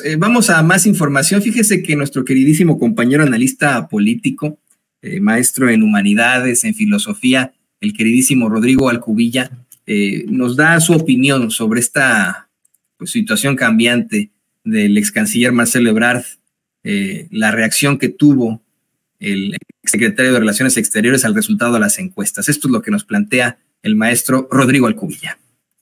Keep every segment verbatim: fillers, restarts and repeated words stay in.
amigos, eh, vamos a más información. Fíjese que nuestro queridísimo compañero analista político, eh, maestro en humanidades, en filosofía, el queridísimo Rodrigo Alcubilla, eh, nos da su opinión sobre esta pues, situación cambiante del ex canciller Marcelo Ebrard, eh, la reacción que tuvo el secretario de Relaciones Exteriores al resultado de las encuestas. Esto es lo que nos plantea el maestro Rodrigo Alcubilla.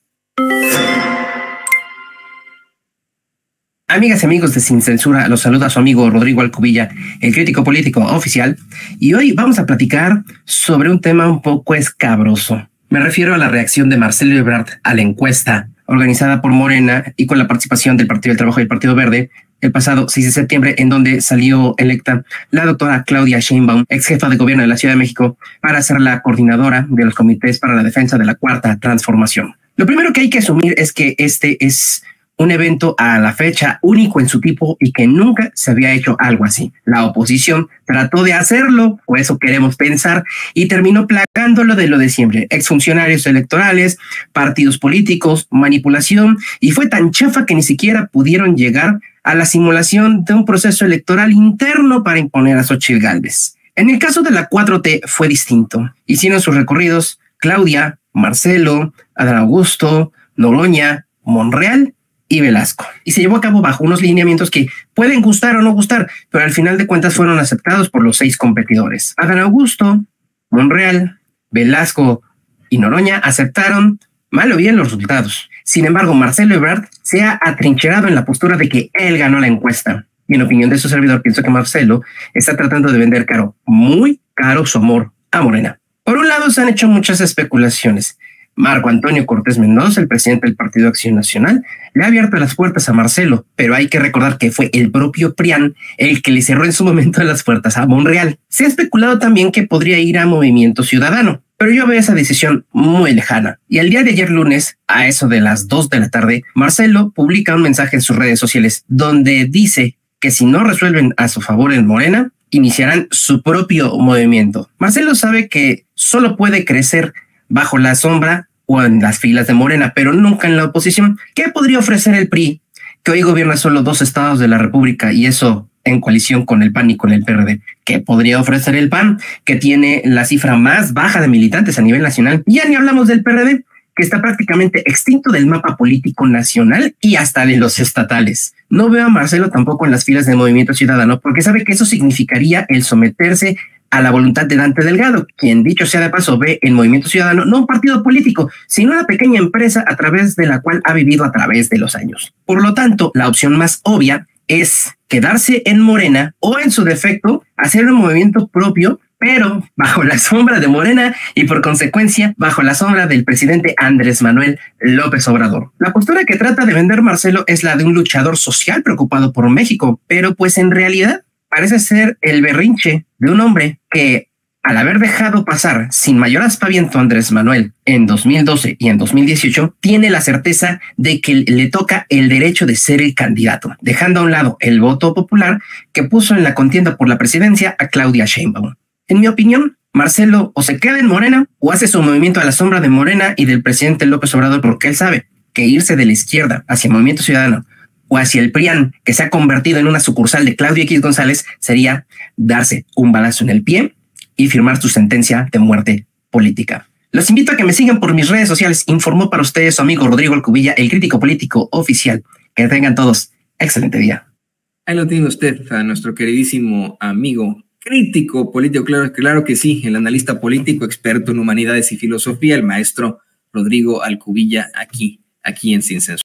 Amigas y amigos de Sin Censura, los saluda su amigo Rodrigo Alcubilla, el crítico político oficial, y hoy vamos a platicar sobre un tema un poco escabroso. Me refiero a la reacción de Marcelo Ebrard a la encuesta organizada por Morena y con la participación del Partido del Trabajo y el Partido Verde el pasado seis de septiembre, en donde salió electa la doctora Claudia Sheinbaum, ex jefa de gobierno de la Ciudad de México, para ser la coordinadora de los comités para la defensa de la Cuarta Transformación. Lo primero que hay que asumir es que este es un evento a la fecha único en su tipo y que nunca se había hecho algo así. La oposición trató de hacerlo, o eso queremos pensar, y terminó plagándolo de lo de siempre. Exfuncionarios electorales, partidos políticos, manipulación, y fue tan chafa que ni siquiera pudieron llegar a la simulación de un proceso electoral interno para imponer a Xochitl Gálvez. En el caso de la cuatro T fue distinto. Hicieron sus recorridos Claudia, Marcelo, Adán Augusto, Noroña, Monreal y Velasco. Y se llevó a cabo bajo unos lineamientos que pueden gustar o no gustar, pero al final de cuentas fueron aceptados por los seis competidores. Adán Augusto, Monreal, Velasco y Noroña aceptaron mal o bien los resultados. Sin embargo, Marcelo Ebrard se ha atrincherado en la postura de que él ganó la encuesta. Y en opinión de su servidor, pienso que Marcelo está tratando de vender caro, muy caro su amor a Morena. Por un lado, se han hecho muchas especulaciones. Marco Antonio Cortés Mendoza, el presidente del Partido Acción Nacional, le ha abierto las puertas a Marcelo, pero hay que recordar que fue el propio PRIAN el que le cerró en su momento las puertas a Monreal. Se ha especulado también que podría ir a Movimiento Ciudadano, pero yo veo esa decisión muy lejana. Y el día de ayer lunes, a eso de las dos de la tarde, Marcelo publica un mensaje en sus redes sociales donde dice que si no resuelven a su favor en Morena, iniciarán su propio movimiento. Marcelo sabe que solo puede crecer bajo la sombra o en las filas de Morena, pero nunca en la oposición. ¿Qué podría ofrecer el P R I, que hoy gobierna solo dos estados de la República y eso en coalición con el P A N y con el P R D? ¿Qué podría ofrecer el P A N, que tiene la cifra más baja de militantes a nivel nacional? Ya ni hablamos del P R D, que está prácticamente extinto del mapa político nacional y hasta de los estatales. No veo a Marcelo tampoco en las filas del Movimiento Ciudadano, porque sabe que eso significaría el someterse a la voluntad de Dante Delgado, quien, dicho sea de paso, ve el Movimiento Ciudadano no un partido político, sino una pequeña empresa a través de la cual ha vivido a través de los años. Por lo tanto, la opción más obvia es quedarse en Morena o, en su defecto, hacer un movimiento propio, pero bajo la sombra de Morena y, por consecuencia, bajo la sombra del presidente Andrés Manuel López Obrador. La postura que trata de vender Marcelo es la de un luchador social preocupado por México, pero pues en realidad parece ser el berrinche de un hombre que, al haber dejado pasar sin mayor aspaviento a Andrés Manuel en dos mil doce y en dos mil dieciocho, tiene la certeza de que le toca el derecho de ser el candidato, dejando a un lado el voto popular que puso en la contienda por la presidencia a Claudia Sheinbaum. En mi opinión, Marcelo o se queda en Morena o hace su movimiento a la sombra de Morena y del presidente López Obrador, porque él sabe que irse de la izquierda hacia el Movimiento Ciudadano o hacia el PRIAN, que se ha convertido en una sucursal de Claudio X González, sería darse un balazo en el pie y firmar su sentencia de muerte política. Los invito a que me sigan por mis redes sociales. Informó para ustedes su amigo Rodrigo Alcubilla, el crítico político oficial. Que tengan todos excelente día. Ahí lo tiene usted, a nuestro queridísimo amigo crítico político, claro, claro que sí, el analista político, experto en humanidades y filosofía, el maestro Rodrigo Alcubilla, aquí, aquí en Sin Censura.